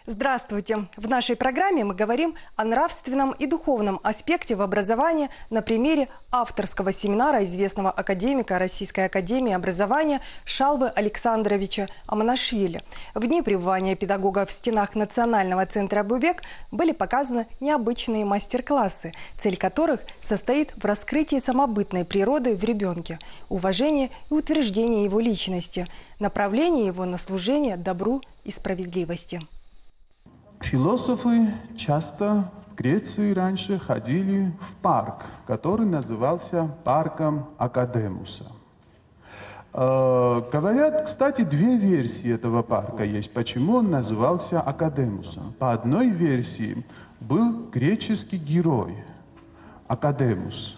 Здравствуйте! В нашей программе мы говорим о нравственном и духовном аспекте в образовании на примере авторского семинара известного академика Российской академии образования Шалвы Александровича Аманашвили. В дни пребывания педагога в стенах Национального центра «Абубек» были показаны необычные мастер-классы, цель которых состоит в раскрытии самобытной природы в ребенке, уважении и утверждении его личности, направлении его на служение добру и справедливости. Философы часто в Греции раньше ходили в парк, который назывался парком Академуса. Говорят, кстати, две версии этого парка есть, почему он назывался Академусом. По одной версии был греческий герой Академус,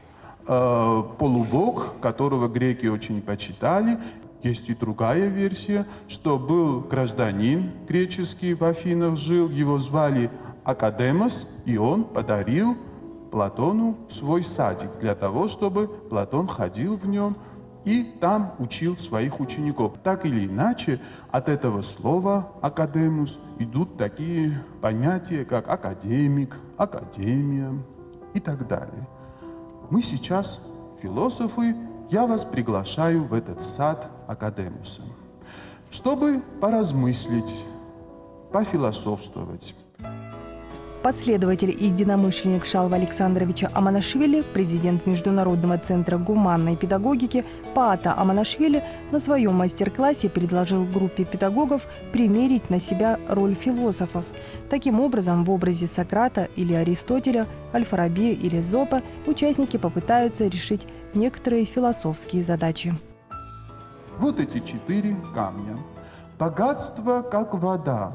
полубог, которого греки очень почитали. Есть и другая версия, что был гражданин греческий, в Афинах жил, его звали Академос, и он подарил Платону свой садик для того, чтобы Платон ходил в нем и там учил своих учеников. Так или иначе, от этого слова «академус» идут такие понятия, как академик, академия и так далее. Мы сейчас, философы, я вас приглашаю в этот сад Академуса, чтобы поразмыслить, пофилософствовать. Последователь и единомышленник Шалвы Александровича Аманашвили, президент Международного центра гуманной педагогики Паата Аманашвили на своем мастер-классе предложил группе педагогов примерить на себя роль философов. Таким образом, в образе Сократа или Аристотеля, Аль-Фараби или Эзопа участники попытаются решить некоторые философские задачи. Вот эти 4 камня. Богатство, как вода.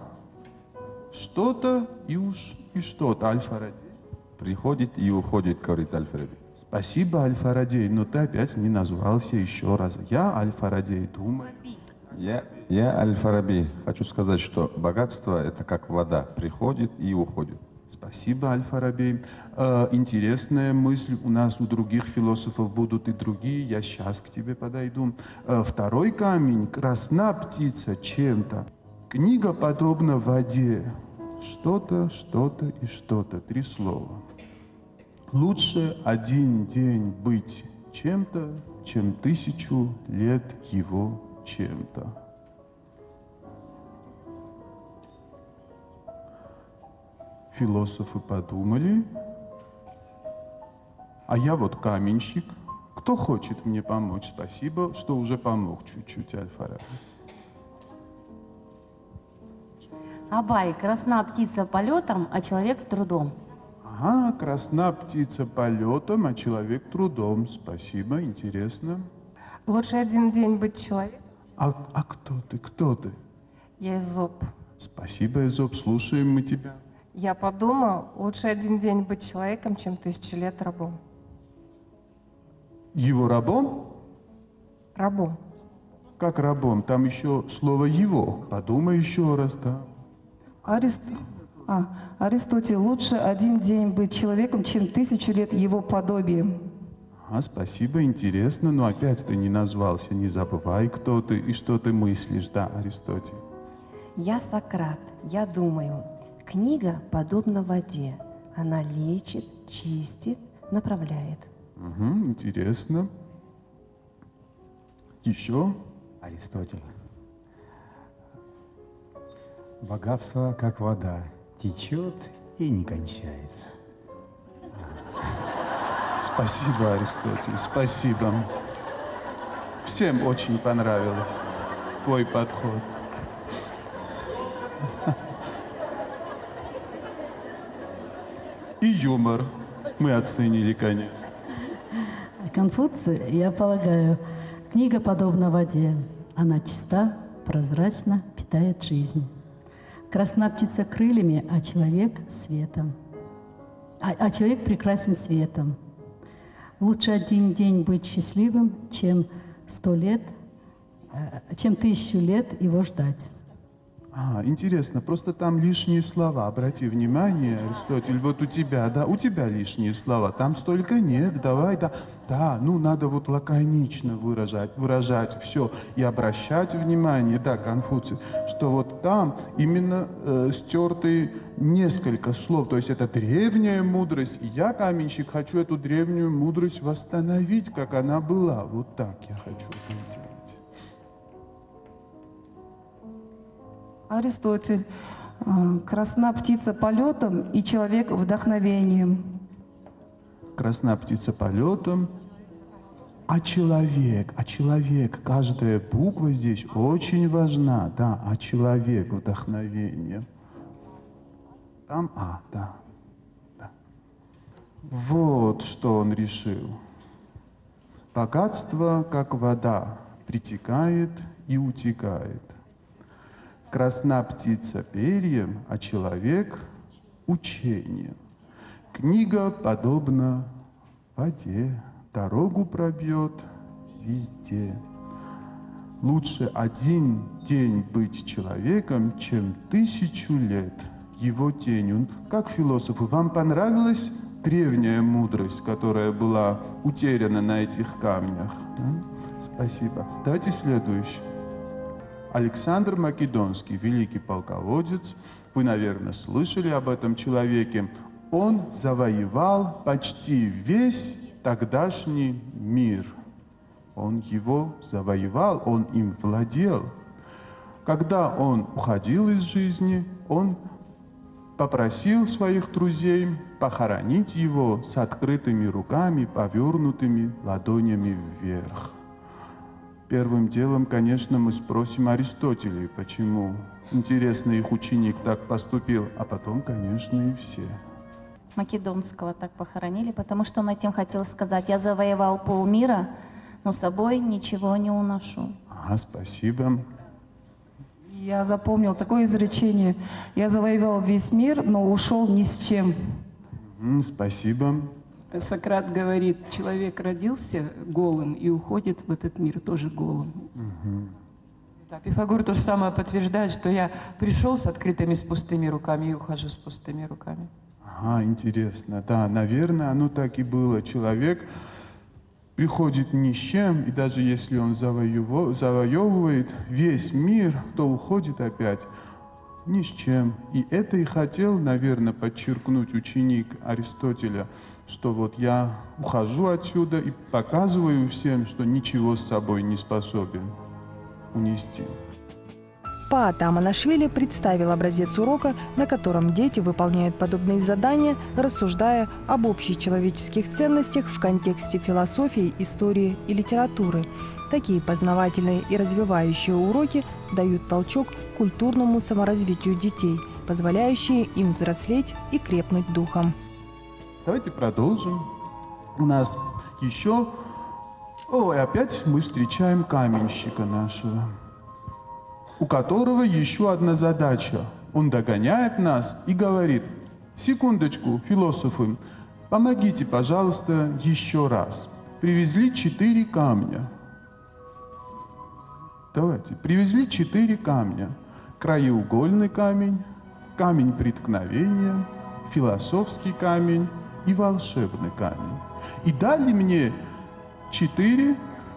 Что-то и что-то. Аль-Фараби. Приходит и уходит, говорит Аль-Фараби. Спасибо, Аль-Фараби, но ты опять не назвался еще раз. Я Аль-Фараби, думаю. Я Аль-Фараби. Хочу сказать, что богатство – это как вода. Приходит и уходит. Спасибо, Аль-Фараби. Интересная мысль. У нас у других философов будут и другие. Я сейчас к тебе подойду. Второй камень. Красна птица чем-то. Книга подобна воде. Что-то, что-то и что-то. 3 слова. Лучше один день быть чем-то, чем 1000 лет его чем-то. Философы подумали, а я вот каменщик. Кто хочет мне помочь? Спасибо, что уже помог чуть-чуть, Аль-Фараби. Абай, красна птица полетом, а человек трудом. Ага, красна птица полетом, а человек трудом. Спасибо, интересно. Лучше один день быть человеком. А кто ты? Кто ты? Я Эзоп. Спасибо, Эзоп, слушаем мы тебя. Я подумал, лучше один день быть человеком, чем 1000 лет рабом. Его рабом? Рабом. Как рабом? Там еще слово «его». Подумай еще раз, да. Аристотель, лучше один день быть человеком, чем 1000 лет его подобием. Спасибо, интересно, но опять ты не назвался, не забывай, кто ты и что ты мыслишь, да, Аристотель. Я Сократ, я думаю. Книга подобна воде. Она лечит, чистит, направляет. Угу, интересно. Еще? Аристотель. Богатство, как вода, течет и не кончается. Спасибо, Аристотель, спасибо. Всем очень понравилось твой подход. И юмор мы оценили, конечно. Конфуций, я полагаю, книга подобна воде. Она чиста, прозрачна, питает жизнь. Красна птица крыльями, а человек светом. А человек прекрасен светом. Лучше один день быть счастливым, чем 1000 лет его ждать. Интересно, просто там лишние слова. Обрати внимание, Аристотель, вот у тебя, да, у тебя лишние слова. Там столько нет, давай, да. Да, ну надо вот лаконично выражать все и обращать внимание, да, Конфуций, что вот там именно стерты несколько слов. То есть это древняя мудрость. И я, каменщик, хочу эту древнюю мудрость восстановить, как она была. Вот так я хочу это сделать. Аристотель. Красна птица полетом и человек вдохновением. Красна птица полетом, а человек, каждая буква здесь очень важна, да, а человек вдохновение. Там, да. Вот что он решил. Богатство, как вода, притекает и утекает. Красна птица перьем, а человек учением. Книга подобна воде, дорогу пробьет везде. Лучше один день быть человеком, чем 1000 лет его тенью. Как философы, вам понравилась древняя мудрость, которая была утеряна на этих камнях? Спасибо. Давайте следующий. Александр Македонский, великий полководец. Вы, наверное, слышали об этом человеке. Он завоевал почти весь тогдашний мир. Он его завоевал, он им владел. Когда он уходил из жизни, он попросил своих друзей похоронить его с открытыми руками, повернутыми ладонями вверх. Первым делом, конечно, мы спросим Аристотеля, почему, интересно, их ученик так поступил, а потом, конечно, и все. Македонского так похоронили, потому что он этим хотел сказать: я завоевал полмира, но с собой ничего не уношу. Спасибо. Я запомнил такое изречение. Я завоевал весь мир, но ушел ни с чем. Спасибо. Сократ говорит, человек родился голым и уходит в этот мир тоже голым. Да, Пифагор то же самое подтверждает, что я пришел с открытыми, с пустыми руками и ухожу с пустыми руками. Интересно. Да, наверное, оно так и было. Человек приходит ни с чем, и даже если он завоевывает весь мир, то уходит опять ни с чем. И это и хотел, наверное, подчеркнуть ученик Аристотеля, что вот я ухожу отсюда и показываю всем, что ничего с собой не способен унести. Паат Аманашвили представил образец урока, на котором дети выполняют подобные задания, рассуждая об общечеловеческих ценностях в контексте философии, истории и литературы. Такие познавательные и развивающие уроки дают толчок к культурному саморазвитию детей, позволяющие им взрослеть и крепнуть духом. Давайте продолжим. У нас еще... и опять мы встречаем каменщика нашего, у которого еще одна задача. Он догоняет нас и говорит: секундочку, философы, помогите, пожалуйста, еще раз. Привезли 4 камня. Давайте, привезли 4 камня. Краеугольный камень, камень преткновения, философский камень и волшебный камень. И дали мне 4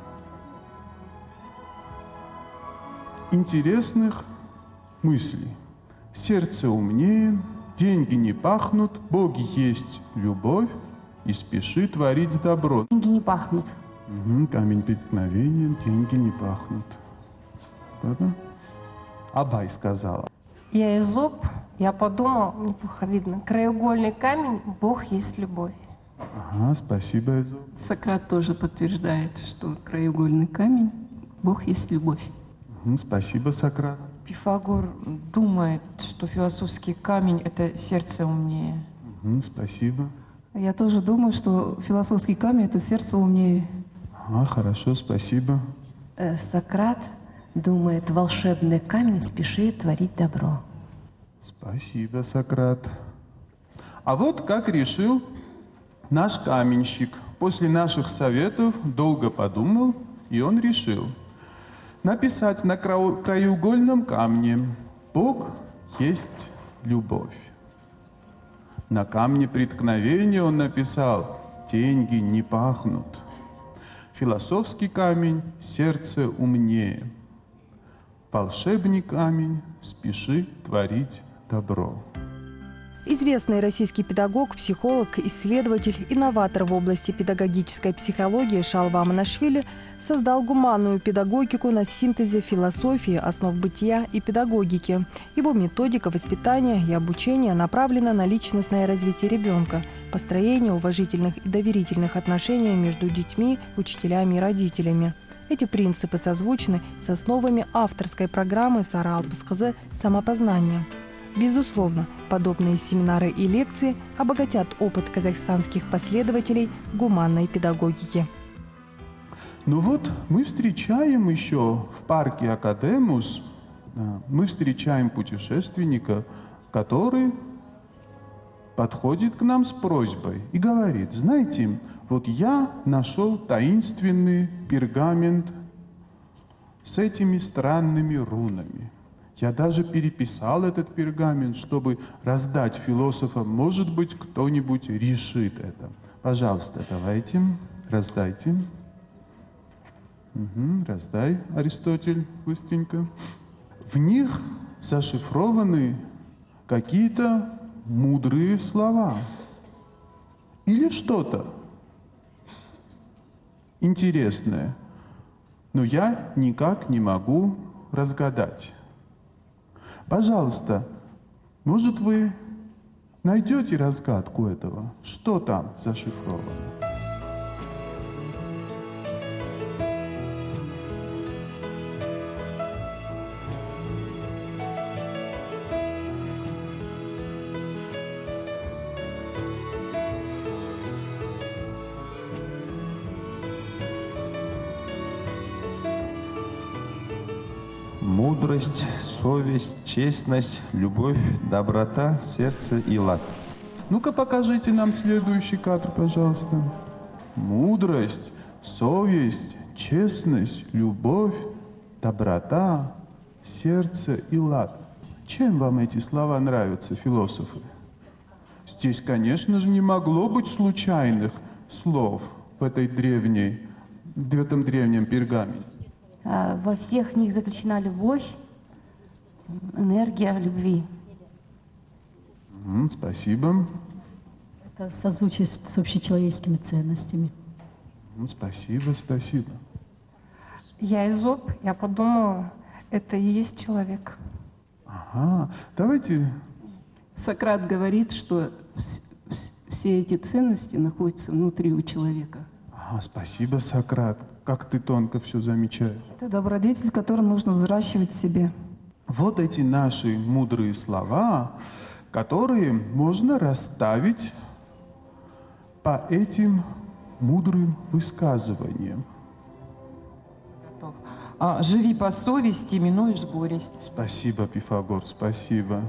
интересных мыслей. Сердце умнее, деньги не пахнут, боги есть любовь и спеши творить добро. Деньги не пахнут. Камень преткновения, деньги не пахнут. Да-да. Абай сказала. Я Эзоп, я подумал, неплохо видно, краеугольный камень, Бог есть любовь. Спасибо, Эзоп. Сократ тоже подтверждает, что краеугольный камень, Бог есть любовь. Спасибо, Сократ. Пифагор думает, что философский камень — это сердце умнее. Спасибо. Я тоже думаю, что философский камень — это сердце умнее. Хорошо, спасибо. Сократ думает, волшебный камень спешит творить добро. Спасибо, Сократ. А вот как решил наш каменщик. После наших советов долго подумал, и он решил написать на краеугольном камне: Бог есть любовь. На камне преткновения он написал: деньги не пахнут. Философский камень — сердце умнее. Волшебный камень — спеши творить добро. Известный российский педагог, психолог, исследователь, инноватор в области педагогической психологии Шалва Аманашвили создал гуманную педагогику на синтезе философии, основ бытия и педагогики. Его методика воспитания и обучения направлена на личностное развитие ребенка, построение уважительных и доверительных отношений между детьми, учителями и родителями. Эти принципы созвучны с основами авторской программы Сара Алпасказы «Самопознание». Безусловно, подобные семинары и лекции обогатят опыт казахстанских последователей гуманной педагогики. Ну вот, мы встречаем еще в парке Академус, мы встречаем путешественника, который подходит к нам с просьбой и говорит: знаете, вот я нашел таинственный пергамент с этими странными рунами. Я даже переписал этот пергамент, чтобы раздать философам. Может быть, кто-нибудь решит это. Пожалуйста, давайте, раздайте. Раздай, Аристотель, быстренько. В них зашифрованы какие-то мудрые слова. Или что-то интересное. Но я никак не могу разгадать. Пожалуйста, может, вы найдете разгадку этого? Что там зашифровано? Мудрость, совесть, честность, любовь, доброта, сердце и лад. Ну-ка покажите нам следующий кадр, пожалуйста. Мудрость, совесть, честность, любовь, доброта, сердце и лад. Чем вам эти слова нравятся, философы? Здесь, конечно же, не могло быть случайных слов в этом древнем пергаменте. Во всех них заключена любовь, энергия любви. Спасибо. Это в созвучии с общечеловеческими ценностями. Спасибо, спасибо. Я Эзоп, я подумала, это и есть человек. Ага, давайте... Сократ говорит, что все эти ценности находятся внутри у человека. Спасибо, Сократ. Как ты тонко все замечаешь. Это добродетель, который нужно взращивать в себе. Вот эти наши мудрые слова, которые можно расставить по этим мудрым высказываниям. Живи по совести, минуешь горесть. Спасибо, Пифагор, спасибо.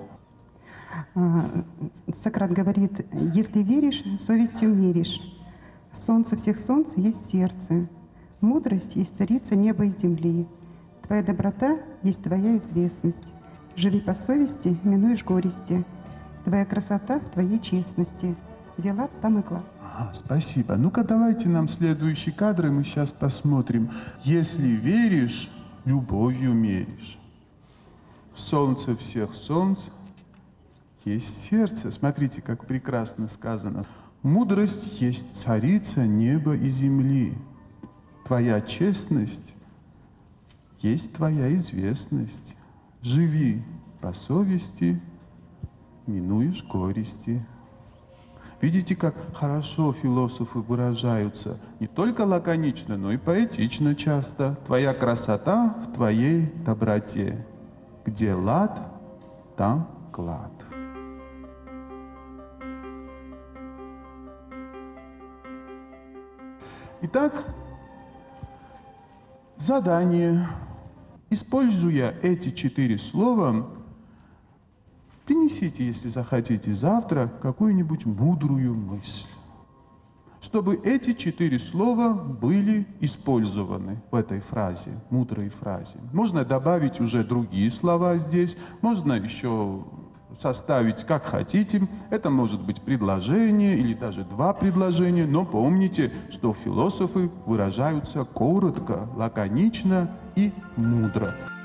Сократ говорит: если веришь, совестью меришь. Солнце всех солнц есть сердце. Мудрость есть царица неба и земли. Твоя доброта есть твоя известность. Живи по совести, минуешь горести. Твоя красота в твоей честности. Дела там и глад. Спасибо. Ну-ка, давайте нам следующий кадр, и мы сейчас посмотрим. Если веришь, любовью меришь. Солнце всех солнц есть сердце. Смотрите, как прекрасно сказано. Мудрость есть царица неба и земли. Твоя честность есть твоя известность. Живи по совести, минуешь горести. Видите, как хорошо философы выражаются, не только лаконично, но и поэтично часто. Твоя красота в твоей доброте. Где лад, там клад. Итак, задание. Используя эти 4 слова, принесите, если захотите, завтра какую-нибудь мудрую мысль. чтобы эти 4 слова были использованы в этой фразе, мудрой фразе. Можно добавить уже другие слова здесь, можно еще составить как хотите. Это может быть предложение или даже 2 предложения, но помните, что философы выражаются коротко, лаконично и мудро.